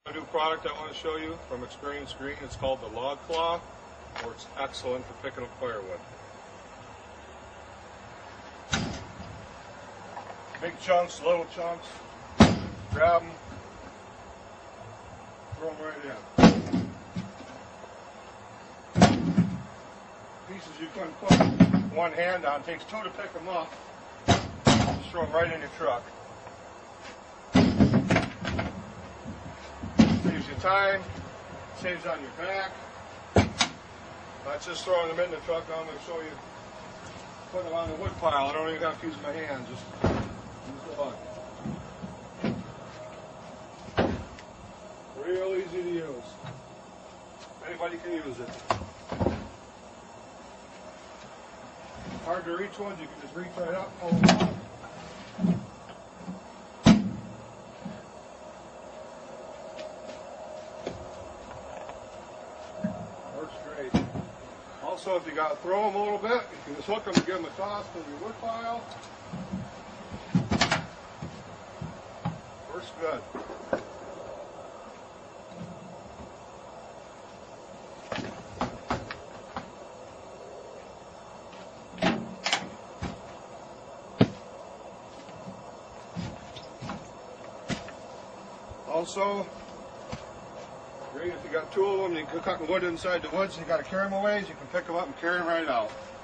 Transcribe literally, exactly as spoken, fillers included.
A new product I want to show you from Experience Green. It's called the Log Claw. Works excellent for picking up firewood. Big chunks, little chunks. Grab them, throw them right in. Pieces you couldn't put one hand on. Takes two to pick them up. Just throw them right in your truck. Saves you time, saves on your back. That's just throwing them in the truck. Now I'm going to show you put them on the wood pile. I don't even have to use my hands, just use the hook. Real easy to use. Anybody can use it. Hard to reach ones, you can just reach right up and hold them up. Works great. Also, if you got to throw them a little bit, you can just hook them and give them a toss to your wood pile. Works good. Also, great if you got two of them, you can cut wood inside the woods, you got to carry them away, you can pick them up and carry them right out.